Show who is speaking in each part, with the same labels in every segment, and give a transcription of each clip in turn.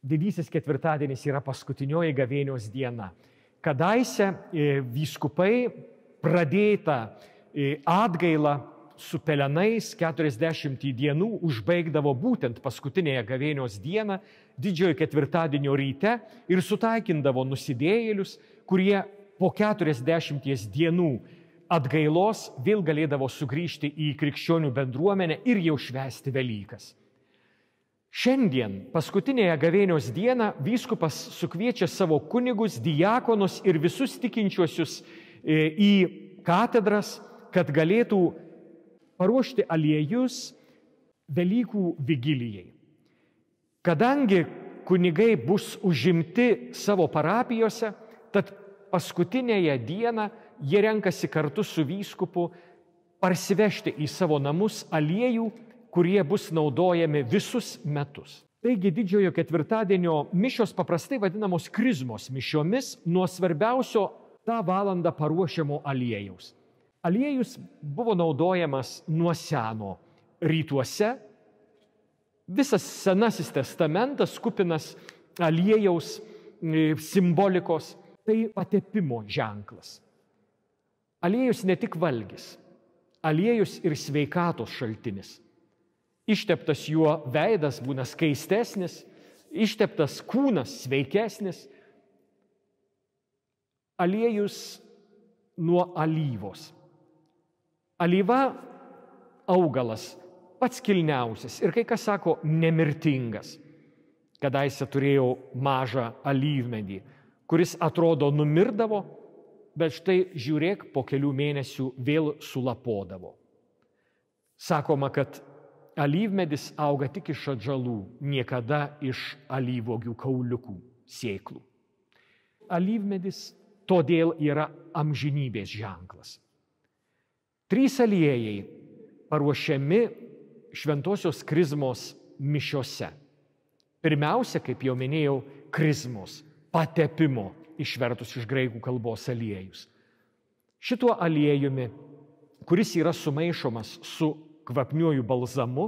Speaker 1: didysis ketvirtadienis yra paskutinioji gavėnios diena. Kadaise vyskupai pradėtą atgailą su pelenais 40 dienų užbaigdavo būtent paskutinėje gavėnios dieną, didžiojo ketvirtadienio ryte ir sutaikindavo nusidėjėlius, kurie po 40 dienų atgailos vėl galėdavo sugrįžti į krikščionių bendruomenę ir jau švęsti Velykas. Šiandien, paskutinėje gavėnios dieną, vyskupas sukviečia savo kunigus, diakonus ir visus tikinčiuosius į katedras, kad galėtų paruošti aliejus Velykų vigilijai. Kadangi kunigai bus užimti savo parapijose, tad paskutinėje dieną jie renkasi kartu su vyskupu parsivežti į savo namus aliejų, kurie bus naudojami visus metus. Taigi didžiojo ketvirtadienio mišios paprastai vadinamos krizmos mišiomis nuo svarbiausio tą valandą paruošiamo aliejaus. Aliejus buvo naudojamas nuo seno rytuose. Visas Senasis testamentas kupinas aliejaus simbolikos, tai patepimo ženklas. Aliejus ne tik valgis, aliejus ir sveikatos šaltinis. Išteptas juo veidas būna skaistesnis, išteptas kūnas sveikesnis. Aliejus nuo alyvos. Alyva augalas pats kilniausias ir kai kas sako nemirtingas. Kadaise turėjau mažą alyvmedį, kuris atrodo numirdavo, bet štai žiūrėk, po kelių mėnesių vėl sulapodavo. Sakoma, kad alyvmedis auga tik iš atžalų, niekada iš alyvuogių kauliukų sėklų. Alyvmedis todėl yra amžinybės ženklas. 3 aliejai paruošiami šventosios krizmos mišiose. Pirmiausia, kaip jau minėjau, krizmos, patepimo, išvertus iš graikų kalbos aliejus. Šituo aliejumi, kuris yra sumaišomas su kvapniuoju balzamu,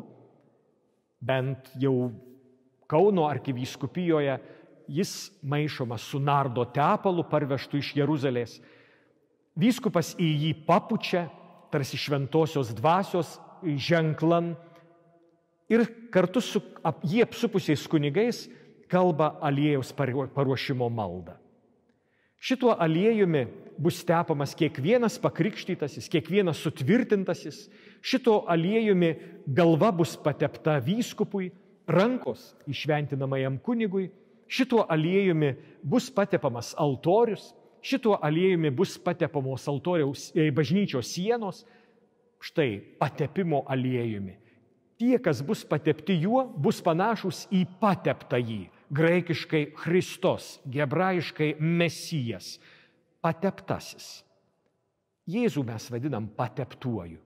Speaker 1: bent jau Kauno arkivyskupijoje, jis maišomas su nardo tepalu parvežtu iš Jeruzalės. Vyskupas į jį papučia, tarsi šventosios dvasios ženklan, ir kartu su jį apsupusiais kunigais kalba aliejaus paruošimo maldą. Šituo aliejumi bus tepamas kiekvienas pakrikštytasis, kiekvienas sutvirtintasis. Šituo aliejumi galva bus patepta vyskupui, rankos įšventinamajam kunigui. Šituo aliejumi bus patepamas altorius. Šituo aliejumi bus patepamos altoriaus bažnyčios sienos. Štai patepimo aliejumi. Tie, kas bus patepti juo, bus panašus į pateptąjį. Graikiškai Christos, hebrajiškai Mesijas, pateptasis. Jėzų mes vadinam pateptuoju.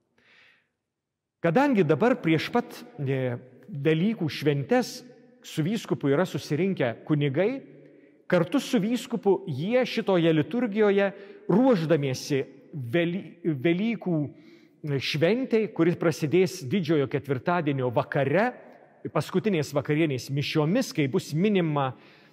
Speaker 1: Kadangi dabar prieš pat Velykų šventes su vyskupu yra susirinkę kunigai, kartu su vyskupu jie šitoje liturgijoje ruošdamiesi Velykų šventei, kuris prasidės didžiojo ketvirtadienio vakare, paskutinės vakarienės mišiomis, kai bus minima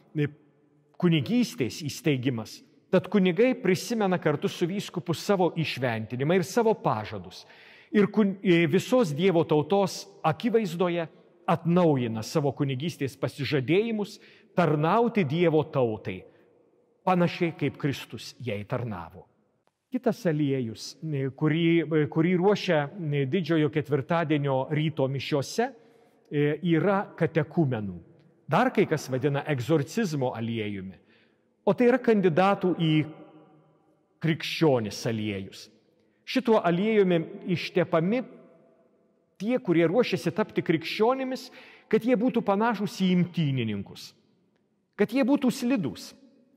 Speaker 1: kunigystės įsteigimas. Tad kunigai prisimena kartu su vyskupu savo įšventinimą ir savo pažadus. Ir visos Dievo tautos akivaizdoje atnaujina savo kunigystės pasižadėjimus tarnauti Dievo tautai, panašiai kaip Kristus jai tarnavo. Kitas aliejus, kurį ruošia didžiojo ketvirtadienio ryto mišiose, yra katekumenų. Dar kai kas vadina egzorcizmo aliejumi. O tai yra kandidatų į krikščionis aliejus. Šituo aliejumi ištepami tie, kurie ruošiasi tapti krikščionimis, kad jie būtų panašus į imtynininkus. Kad jie būtų slidūs.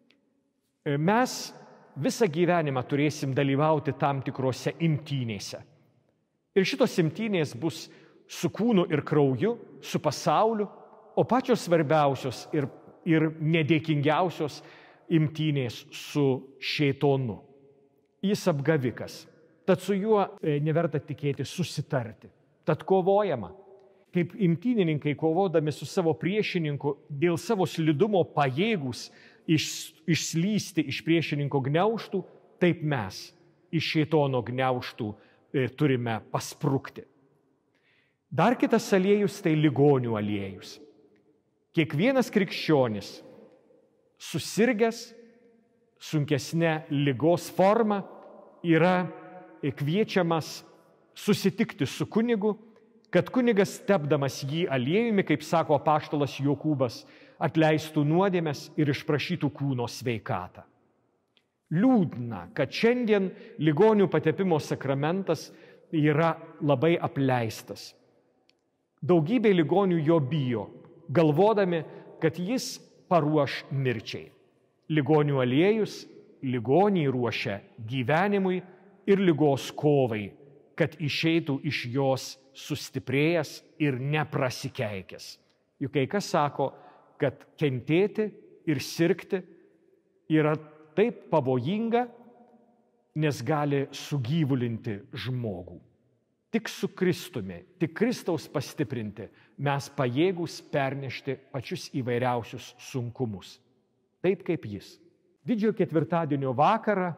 Speaker 1: Mes visą gyvenimą turėsim dalyvauti tam tikrose imtynėse. Ir šitos imtynės bus su kūnu ir krauju, su pasauliu, o pačios svarbiausios ir nedėkingiausios imtynės su šėtonu. Jis apgavikas, tad su juo neverta tikėti susitarti. Tad kovojama. kaip imtynininkai kovodami su savo priešininku dėl savo slidumo pajėgus išslysti iš priešininko gniaužtų, taip mes iš šėtono gniaužtų turime pasprukti. Dar kitas aliejus tai ligonių aliejus. Kiekvienas krikščionis susirgęs sunkesne ligos forma yra kviečiamas susitikti su kunigu, kad kunigas tepdamas jį aliejumi, kaip sako apaštalas Jokūbas, atleistų nuodėmes ir išprašytų kūno sveikatą. Liūdna, kad šiandien ligonių patepimo sakramentas yra labai apleistas. Daugybė ligonių jo bijo, galvodami, kad jis paruoš mirčiai. Ligonių aliejus ligonį ruošia gyvenimui ir ligos kovai, kad išeitų iš jos sustiprėjęs ir neprasikeikęs. Juk kai kas sako, kad kentėti ir sirgti yra taip pavojinga, nes gali sugyvulinti žmogų. Tik su Kristumi, tik Kristaus pastiprinti mes pajėgūs pernešti pačius įvairiausius sunkumus. Taip kaip jis. Didžiojo ketvirtadienio vakarą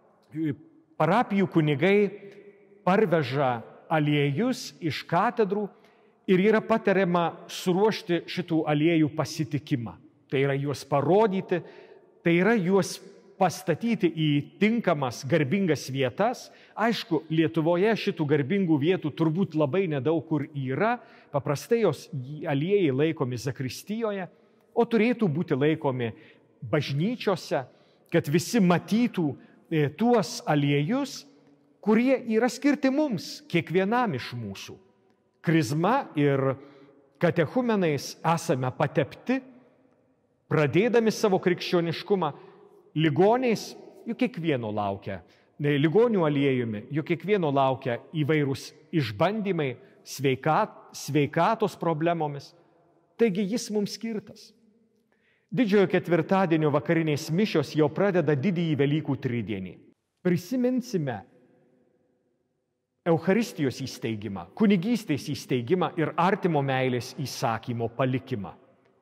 Speaker 1: parapijų kunigai parveža aliejus iš katedrų ir yra patariama suruošti šitų aliejų pasitikimą. Tai yra juos parodyti, tai yra juos pastatyti į tinkamas, garbingas vietas. Aišku, Lietuvoje šitų garbingų vietų turbūt labai nedaug kur yra. Paprastai jos aliejai laikomi zakristijoje, o turėtų būti laikomi bažnyčiose, kad visi matytų tuos aliejus, kurie yra skirti mums, kiekvienam iš mūsų. Krizma ir katechumenais esame patepti, pradėdami savo krikščioniškumą. Ligoniais juk kiekvieno laukia, ligonių aliejumi juk kiekvieno laukia įvairūs išbandymai sveikatos problemomis. Taigi jis mums skirtas. Didžiojo ketvirtadienio vakarinės mišios jau pradeda didįjį Velykų tridienį. Prisiminsime Eucharistijos įsteigimą, kunigystės įsteigimą ir artimo meilės įsakymo palikimą.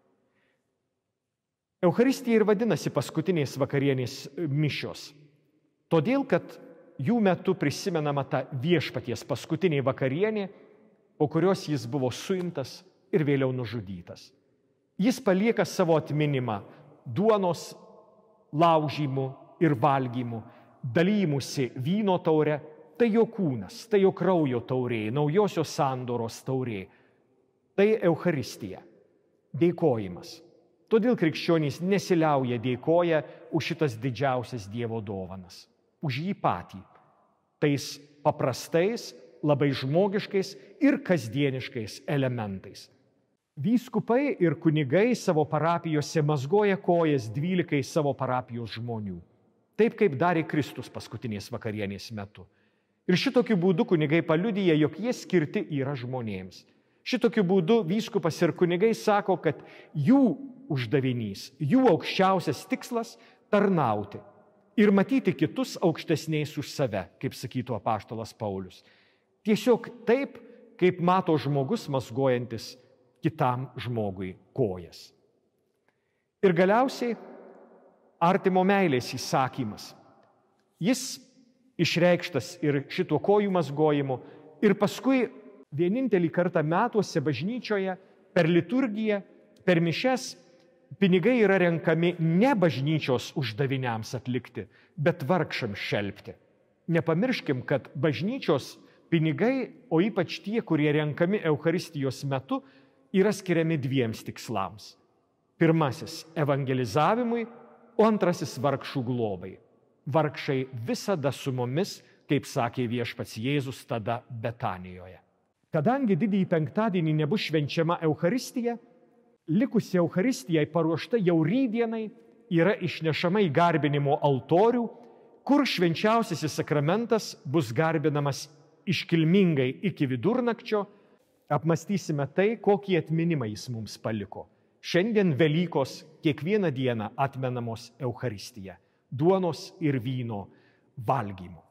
Speaker 1: Eucharistija ir vadinasi paskutinės vakarienės mišios, todėl kad jų metu prisimenama ta viešpaties paskutinė vakarienė, po kurios jis buvo suimtas ir vėliau nužudytas. Jis palieka savo atminimą duonos laužymu ir valgymu, dalymusi vyno taure, tai jo kūnas, tai jo kraujo taurė, naujosios sandoros taurė. Tai Eucharistija, dėkojimas. Todėl krikščionys nesiliauja dėkoja už šitas didžiausias Dievo dovanas, už jį patį, tais paprastais, labai žmogiškais ir kasdieniškais elementais. Vyskupai ir kunigai savo parapijose mazgoja kojas 12 savo parapijos žmonių, taip kaip darė Kristus paskutinės vakarienės metu. Ir šitokiu būdu kunigai paliudija, jog jie skirti yra žmonėms. Šitokiu būdu vyskupas ir kunigai sako, kad jų uždavinys, jų aukščiausias tikslas – tarnauti ir matyti kitus aukštesniais už save, kaip sakytų apaštalas Paulius. Tiesiog taip, kaip mato žmogus mazgojantis kitam žmogui kojas. Ir galiausiai artimo meilės įsakymas. Jis išreikštas ir šituo kojų mazgojimu ir paskui vienintelį kartą metuose bažnyčioje per liturgiją, per mišias pinigai yra renkami ne bažnyčios uždaviniams atlikti, bet vargšams šelpti. Nepamirškim, kad bažnyčios pinigai, o ypač tie, kurie renkami Eucharistijos metu, yra skiriami 2 tikslams. Pirmasis – evangelizavimui, o antrasis – vargšų globai. Vargšai visada su mumis, kaip sakė viešpats Jėzus tada Betanijoje. Kadangi didįjį penktadienį nebus švenčiama Eucharistija, likusi Eucharistijai paruošta jau rytdienai yra išnešama į garbinimo altorių, kur švenčiausiasis sakramentas bus garbinamas iškilmingai iki vidurnakčio. Apmąstysime tai, kokį atminimą jis mums paliko. Šiandien Velykos kiekvieną dieną atmenamos Eucharistija, duonos ir vyno valgymo.